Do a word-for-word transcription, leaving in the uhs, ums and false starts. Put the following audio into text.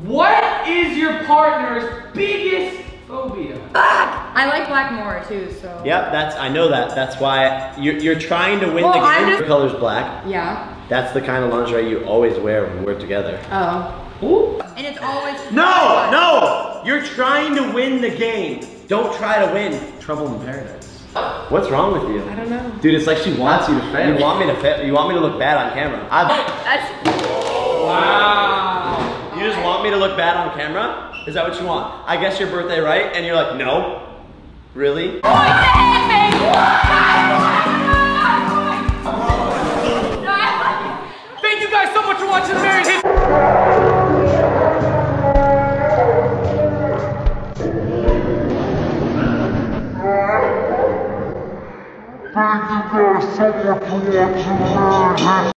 What is your partner's biggest phobia? I like black more too, so. Yep, that's, I know that. That's why you're, you're trying to win Well, the game. I'm just- Your color's black. Yeah. That's the kind of lingerie you always wear when we're together. Oh. Ooh. And it's always. No, no! You're trying to win the game. Don't try to win. Trouble in paradise. What's wrong with you? I don't know. Dude, it's like she wants you to fail. You want me to fail? You want me to look bad on camera? I've, That's. Wow. you just want me to look bad on camera? Is that what you want? I guess your birthday, right? And you're like, no. Really? Thank you guys so much for watching the Married History. Thank you guys so much for watching.